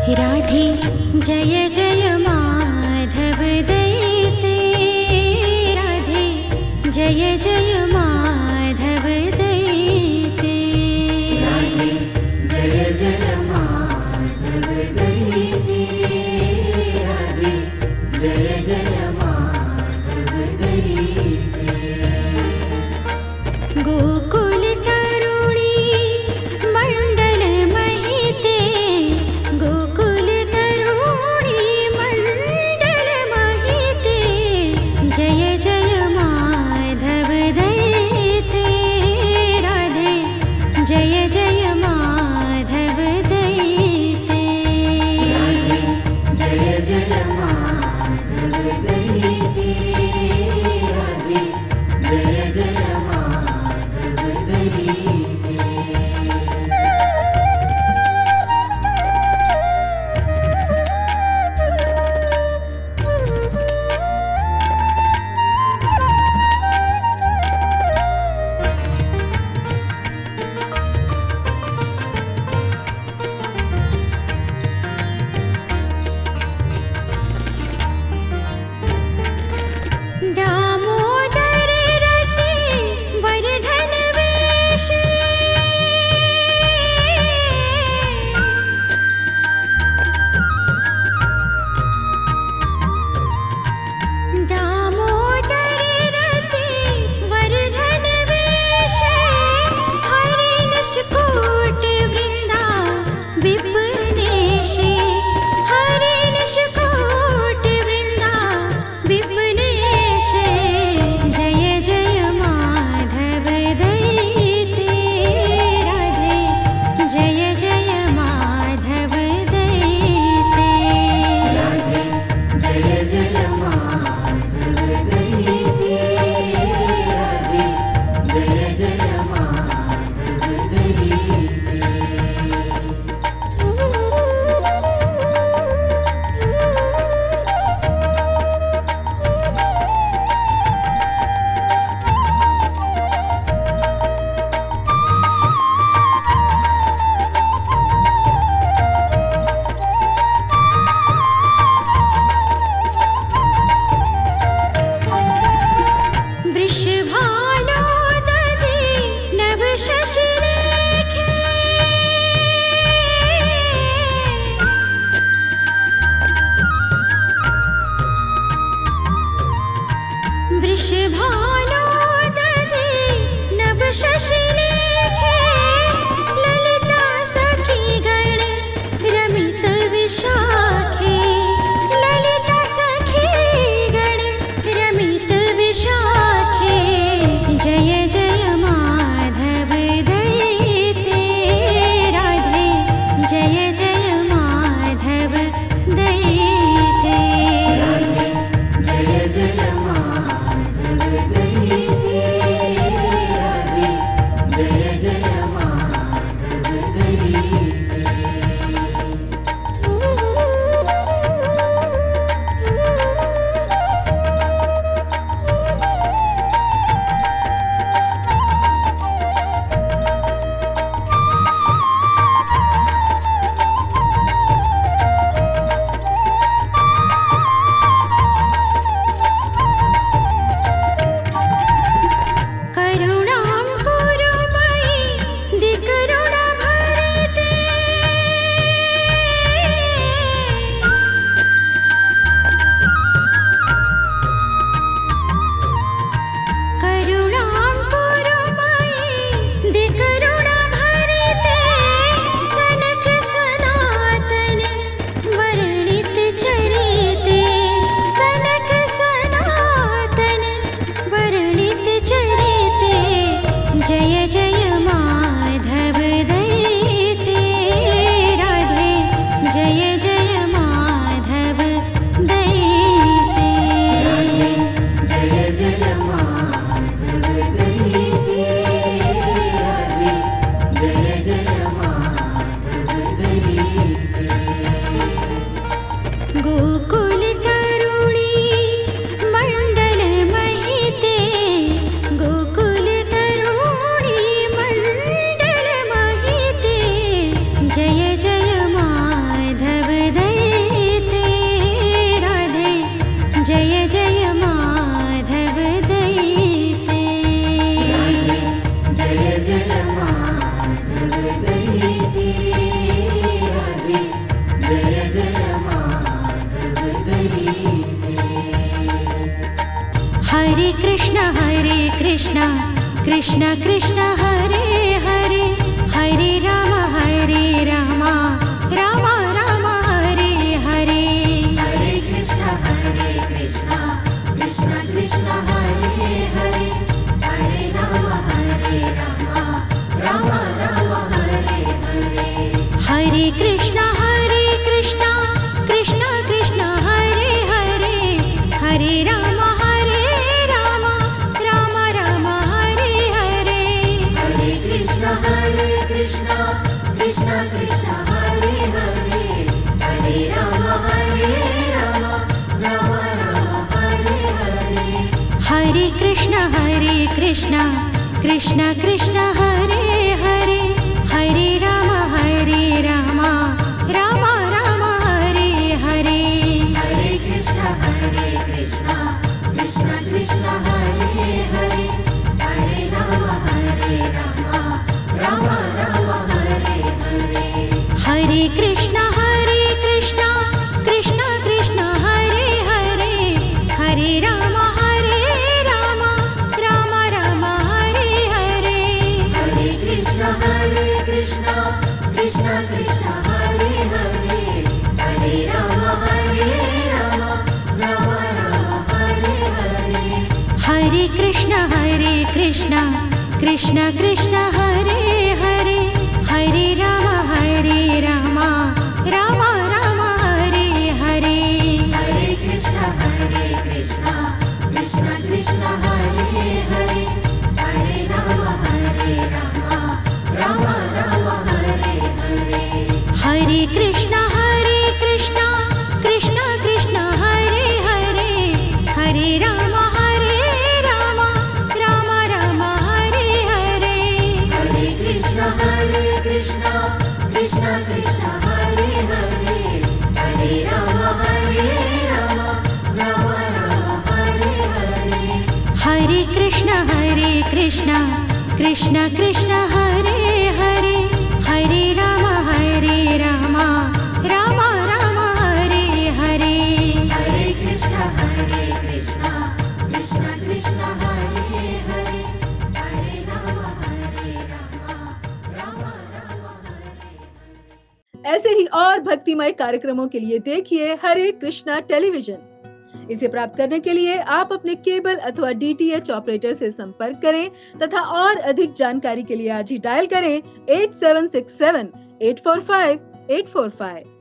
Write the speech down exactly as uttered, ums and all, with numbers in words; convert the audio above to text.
राधे जय जय माधव दैते, राधे जय जय माधव दैते, राधे जय जय माधव दैते, राधे जय जय माधव दैते। गोकुल तरुणी मंडल महिते, गोकुल तरुणी मंडल महिते, जय जय माधव दैते, राधे जय जय माधव दैते, राधे जय जय माधव दैते, राधे जय जय माधव दैते। दामोदर रति वर्धन वेश, दामोदर रति वर्धन वेश, हरि निष्कूट वृंदा विपनेश, हरि निष्कूट वृंदा विपनेश, जय जय माधव दैते, राधे जय जय माधव दैते, राधे जय जय माधव दैते, राधे जय जय माधव दैते। कृष्ण कृष्ण कृष्ण हरे हरे हरे राम हरे राम राम राम हरे हरे हरे कृष्णा हरे कृष्णा कृष्णा कृष्णा हरे हरे हरे राम हरे राम राम राम हरे हरे हरे कृष्ण हरे कृष्ण कृष्ण कृष्ण हरे हरे हरे राम हरे राम राम राम हरे हरे हरे कृष्णा हरे कृष्णा कृष्णा कृष्णा हरे हरे हरे राम हरे राम राम राम हरे हरे हरे कृष्ण हरे कृष्ण कृष्ण कृष्ण हरे हरे हरे राम हरे राम राम राम हरे हरे हरे कृष्णा हरे कृष्णा कृष्णा कृष्णा हरे हरे हरे राम हरे राम राम राम हरे हरे हरे कृष्ण हरे कृष्ण कृष्ण कृष्ण हरे हरे हरे राम हरे राम राम राम हरे हरे हरे कृष्णा हरे कृष्णा कृष्णा कृष्णा हरे हरे हरे राम हरे राम राम राम हरे हरे हरे कृष्ण हरे कृष्ण कृष्ण कृष्ण हरे हरे हरे राम हरे राम राम राम हरे हरे हरे कृष्णा हरे कृष्णा कृष्णा कृष्णा हरे हरे हरे राम हरे राम राम राम हरे हरे हरे कृष्ण हरे कृष्ण कृष्ण कृष्ण हरे हरे हरे राम हरे राम राम राम हरे हरे हरे कृष्णा हरे कृष्णा कृष्णा कृष्णा हरे हरे हरे राम हरे राम राम राम हरे हरे हरे कृष्ण हरे कृष्ण कृष्ण कृष्ण हरे हरे हरे राम हरे राम राम राम हरे हरे हरे कृष्णा हरे कृष्णा कृष्णा कृष्णा हरे हरे हरे राम हरे राम राम राम हरे ऐसे ही और भक्तिमय कार्यक्रमों के लिए देखिए हरे कृष्णा टेलीविजन। इसे प्राप्त करने के लिए आप अपने केबल अथवा डीटीएच ऑपरेटर से संपर्क करें तथा और अधिक जानकारी के लिए आज ही डायल करें eight seven six seven eight four five eight four five.